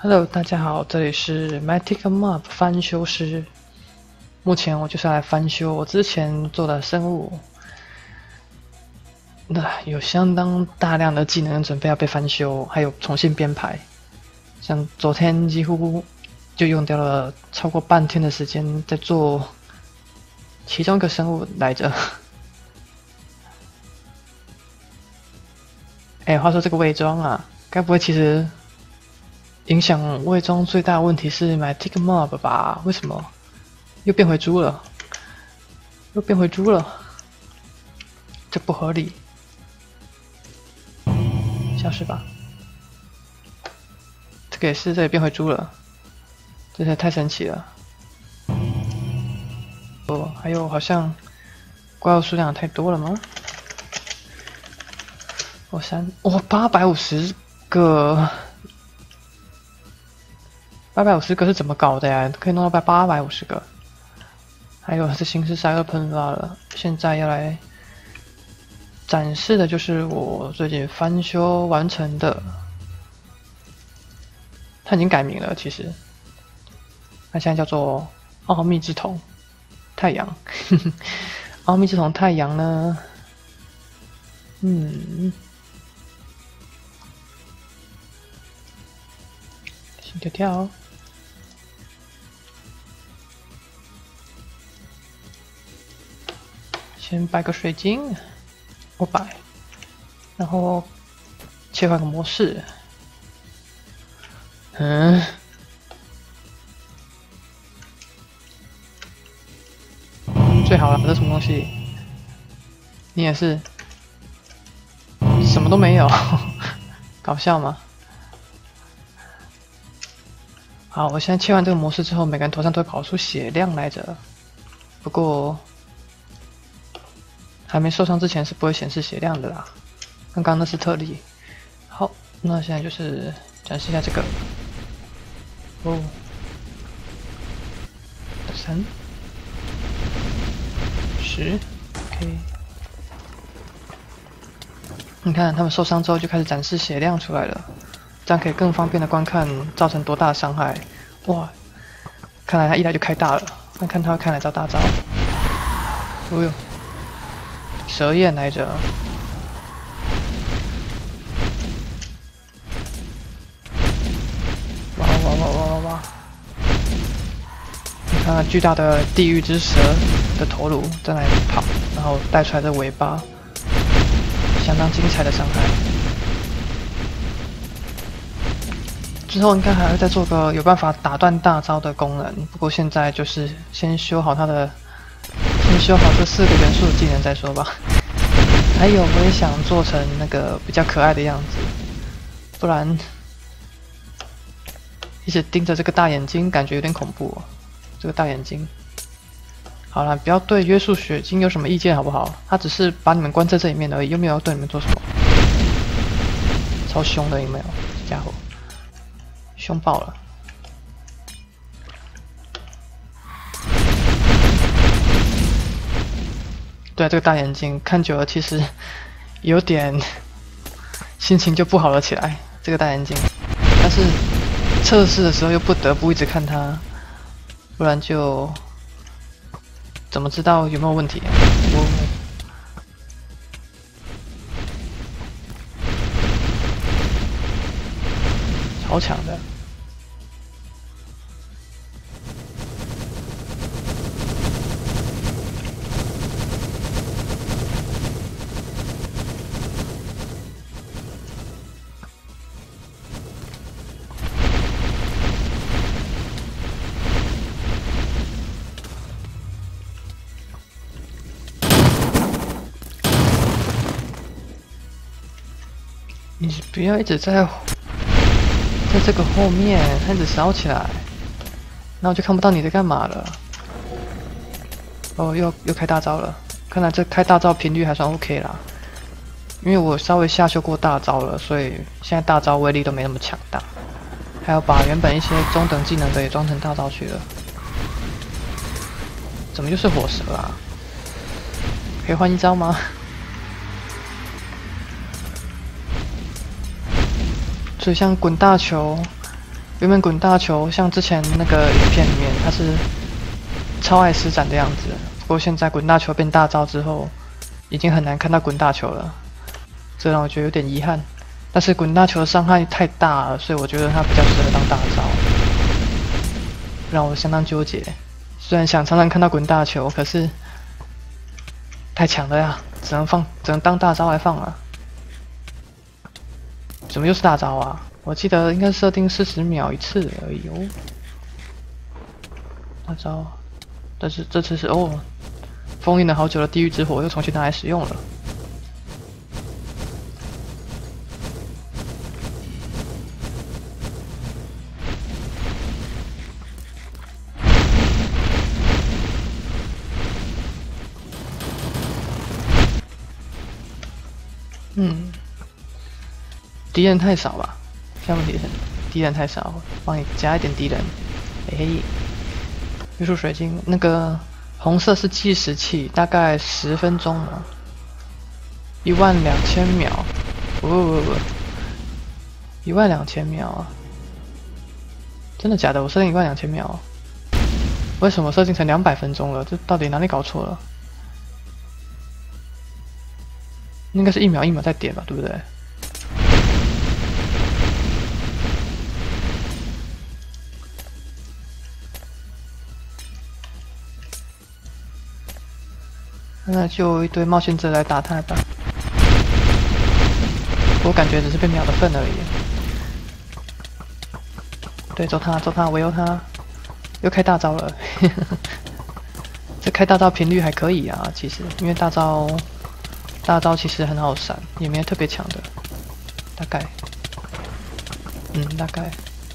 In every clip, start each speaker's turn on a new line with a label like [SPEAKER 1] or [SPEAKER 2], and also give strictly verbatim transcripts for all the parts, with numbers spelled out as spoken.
[SPEAKER 1] Hello，大家好，这里是 Matic Mob 翻修师。目前我就是来翻修我之前做的生物，那有相当大量的技能准备要被翻修，还有重新编排。像昨天几乎就用掉了超过半天的时间在做其中一个生物来着。哎，话说这个伪装啊，该不会其实影响伪装最大的问题是买 Tick Mob 吧？为什么又变回猪了？又变回猪了，这不合理。消失吧。这个也是，这也变回猪了，真是太神奇了。哦，还有好像怪物数量太多了吗？我三，哇，八百五十个。八百五十个是怎么搞的呀？可以弄到八百五十个。还有是新式赛尔喷发了，现在要来展示的就是我最近翻修完成的。它已经改名了，其实它现在叫做奥秘之瞳太阳。奥秘之瞳太阳呢？嗯，心跳跳。先摆个水晶，我摆，然后切换个模式。嗯，最好了，这什么东西？你也是，什么都没有，搞笑吗？好，我现在切换这个模式之后，每个人头上都会跑出血量来着。不过还没受伤之前是不会显示血量的啦。刚刚那是特例。好，那现在就是展示一下这个。哦，三，十 ，OK。你看他们受伤之后就开始展示血量出来了，这样可以更方便的观看造成多大的伤害。哇，看来他一来就开大了，看看他会开哪招大招。哦哟，蛇焰来着。哇哇哇哇哇哇！你看巨大的地狱之蛇的头颅在那里跑，然后带出来的尾巴，相当精彩的伤害。之后应该还会再做个有办法打断大招的功能，不过现在就是先修好它的，先修好这四个元素的技能再说吧。还有我也想做成那个比较可爱的样子，不然一直盯着这个大眼睛，感觉有点恐怖哦。这个大眼睛，好了，不要对约束血晶有什么意见好不好？他只是把你们关在这里面而已，又没有要对你们做什么。超凶的有没有？这家伙。凶爆了！对，这个大眼睛看久了，其实有点心情就不好了起来。这个大眼睛，但是测试的时候又不得不一直看它，不然就怎么知道有没有问题啊？我超强的。你不要一直在在这个后面，它一直烧起来，那我就看不到你在干嘛了。哦，又又开大招了，看来这开大招频率还算 OK 啦。因为我稍微下修过大招了，所以现在大招威力都没那么强大。还要把原本一些中等技能的也装成大招去了。怎么又是火蛇啊？可以换一招吗？所以像滚大球， 原本滚大球像之前那个影片里面，它是超爱施展的样子，不过现在滚大球变大招之后，已经很难看到滚大球了，这让我觉得有点遗憾。但是滚大球的伤害太大了，所以我觉得它比较适合当大招，让我相当纠结。虽然想常常看到滚大球，可是太强了呀，只能放，只能当大招来放啊。怎么又是大招啊？我记得应该设定四十秒一次而已哦。大招，但是这次是哦，封印了好久的地狱之火又重新拿来使用了。嗯，敌人太少吧？下问题是敌人太少，帮你加一点敌人。嘿嘿，玉树水晶那个红色是计时器，大概十分钟嘛，一万两千秒。不不不不，一万两千秒啊！真的假的？我设定一万两千秒，为什么设定成两百分钟了？这到底哪里搞错了？应该是一秒一秒在点吧，对不对？那就一堆冒险者来打他吧。我感觉只是被秒的份而已。对，揍他，揍他，围殴他，又开大招了。这开大招频率还可以啊，其实，因为大招。大招其实很好闪，也没有特别强的，大概，嗯，大概。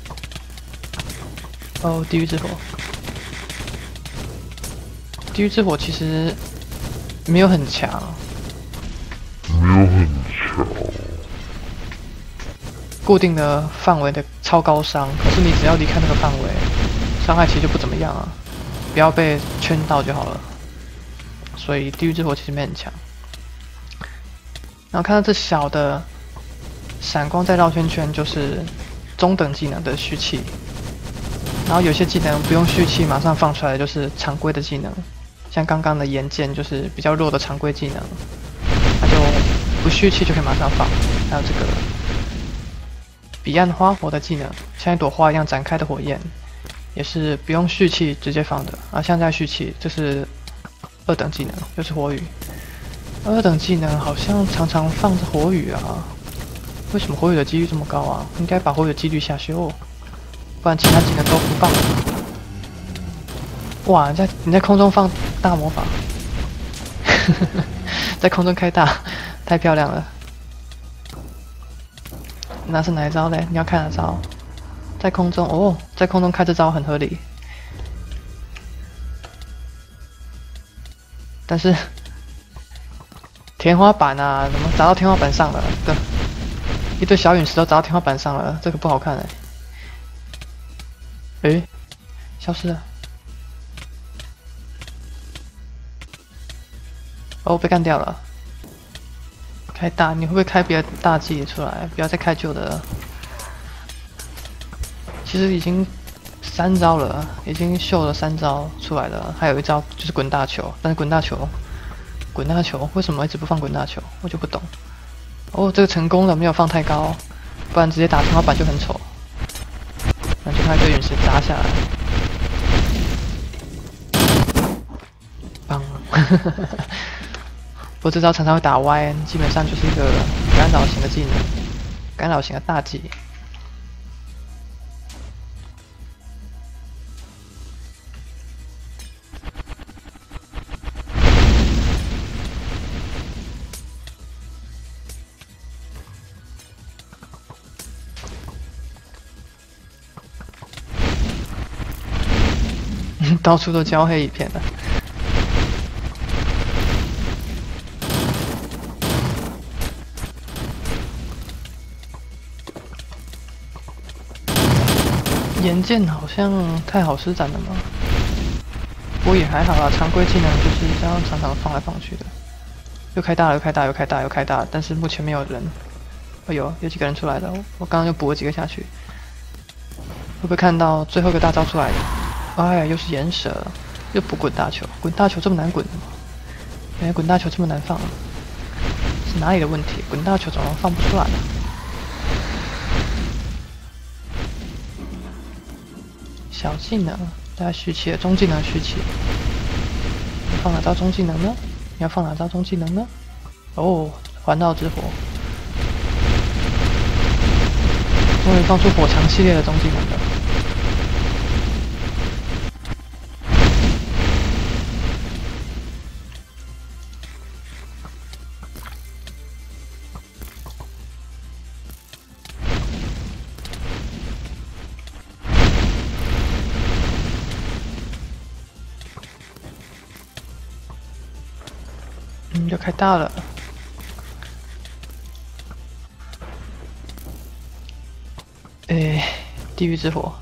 [SPEAKER 1] 哦，地狱之火，地狱之火其实没有很强，
[SPEAKER 2] 没有很强，
[SPEAKER 1] 固定的范围的超高伤，可是你只要离开那个范围，伤害其实就不怎么样啊，不要被圈到就好了。所以地狱之火其实没很强。然后看到这小的闪光再绕圈圈，就是中等技能的蓄气。然后有些技能不用蓄气马上放出来，就是常规的技能，像刚刚的岩剑就是比较弱的常规技能，那就不蓄气就可以马上放。还有这个彼岸花火的技能，像一朵花一样展开的火焰，也是不用蓄气直接放的。啊，现在蓄气，这是二等技能，就是火雨。二等技能好像常常放着火雨啊，为什么火雨的几率这么高啊？应该把火雨的几率下修，不然其他技能都不放。哇，你在你在空中放大魔法，在空中开大，太漂亮了。那是哪一招嘞？你要看哪招？在空中哦，在空中开这招很合理，但是。天花板啊，怎么砸到天花板上了？对，一堆小陨石都砸到天花板上了，这个不好看哎、欸。诶，消失了。哦，被干掉了。开大，你会不会开别的大技出来？不要再开旧的了。其实已经三招了，已经秀了三招出来了，还有一招就是滚大球，但是滚大球。滚大球为什么一直不放滚大球？我就不懂。哦，这个成功了，没有放太高，不然直接打天花板就很丑。那就看一个陨石砸下来，棒！不过这招常常会打歪，基本上就是一个干扰型的技能，干扰型的大技。到处都焦黑一片的。岩剑好像太好施展了吗？不过也还好啦，常规技能就是这样常常放来放去的。又开大了，又开大，又开大，又开大，但是目前没有人。哎呦，有几个人出来了，我刚刚又补了几个下去。 会不会看到最后一个大招出来了？哎呀，又是岩蛇，又不滚大球，滚大球这么难滚的吗？原来滚大球这么难放啊！是哪里的问题？滚大球怎么放不出来呢？小技能，大家蓄气了，中技能蓄气。你放哪招中技能呢？你要放哪招中技能呢？哦，环绕之火，终于放出火墙系列的中技能了。嗯，就开大了。诶，地狱之火，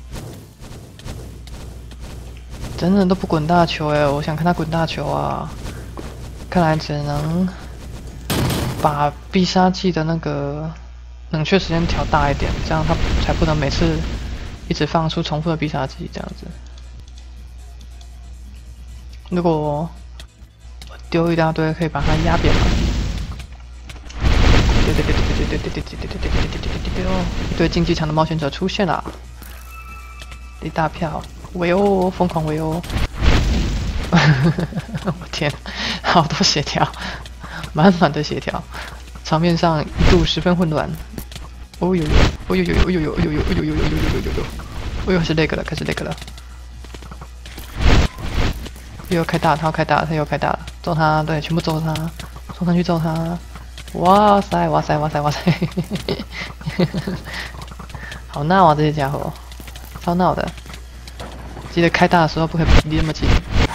[SPEAKER 1] 真的都不滚大球哎！我想看他滚大球啊，看来只能把必杀技的那个冷却时间调大一点，这样他才不能每次一直放出重复的必杀技这样子。如果我丢一大堆，可以把它压扁了。对对对对对对对对对对对对对对对对对哦！一堆竞技场的冒险者出现了，一大票围殴，疯狂围殴！我天，好多协调，满满的协调，场面上一度十分混乱。哦呦呦，哦呦呦呦，哦呦呦，哦呦呦，哦呦呦呦呦呦呦呦呦！哦呦，是那个了，开始那个了。又开大，他要开大，他又开大了，揍他，对，全部揍他，冲上去揍他！哇塞，哇塞，哇塞，哇塞！好闹啊，这些家伙，超闹的。记得开大的时候不可以离那么近。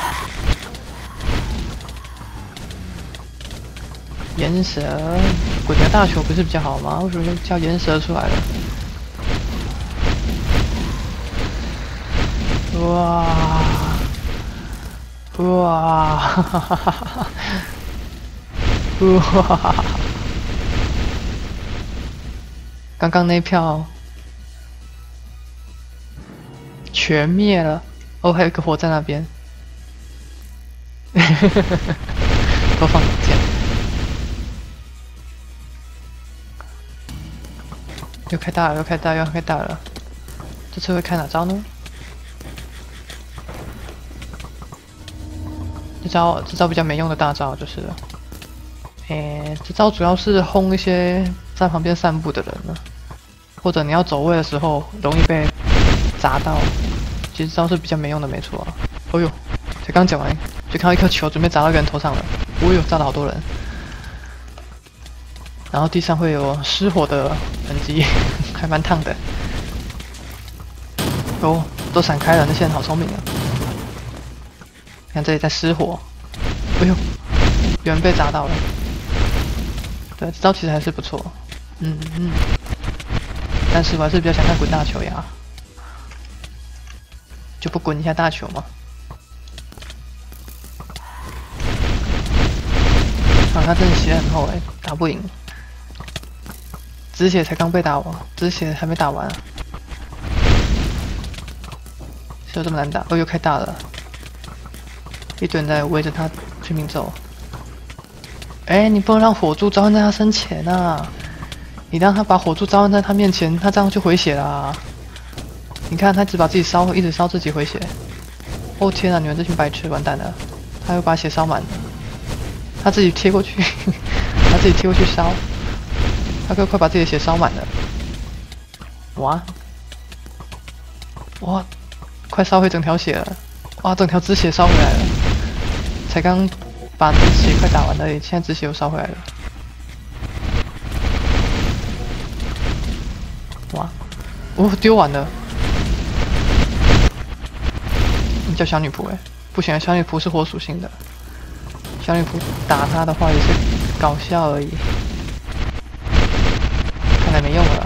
[SPEAKER 1] 岩蛇，滚个大球不是比较好吗？为什么又叫岩蛇出来了？哇！哇！哈哈哈哈哈！哇！刚刚那票全灭了。哦，还有一个火在那边。多放两件。又开大了，又开大了，又开大了。这次会开哪招呢？这招这招比较没用的大招就是了。诶，这招主要是轰一些在旁边散步的人呢，或者你要走位的时候容易被砸到。其实这招是比较没用的，没错啊。哦呦，才刚讲完，就看到一颗球准备砸到一个人头上了。哦呦，炸了好多人。然后地上会有失火的痕迹，还蛮烫的。哦，都闪开了，那些人好聪明啊！看这里在失火，哎呦，有人被砸到了。对，这招其实还是不错，嗯嗯。但是我还是比较想看滚大球呀，就不滚一下大球嘛。啊，他真的血很厚哎，打不赢。止血才刚被打完，止血还没打完啊，是有这么难打？哦，又开大了。一堆人在围着他拼命揍。哎，你不能让火柱召唤在他身前啊！你让他把火柱召唤在他面前，他这样就回血啦、啊。你看，他只把自己烧，一直烧自己回血。哦天啊，你们这群白痴，完蛋了！他又把血烧满了，他自己贴过去，他自己贴过去烧，他快快把自己的血烧满了。哇！哇！快烧回整条血了！哇，整条止血烧回来了。才刚把止血快打完而已，现在止血又烧回来了。哇！哦，丢完了。你叫小女仆哎、欸，不行，小女仆是火属性的。小女仆打他的话也是搞笑而已，看来没用了啦。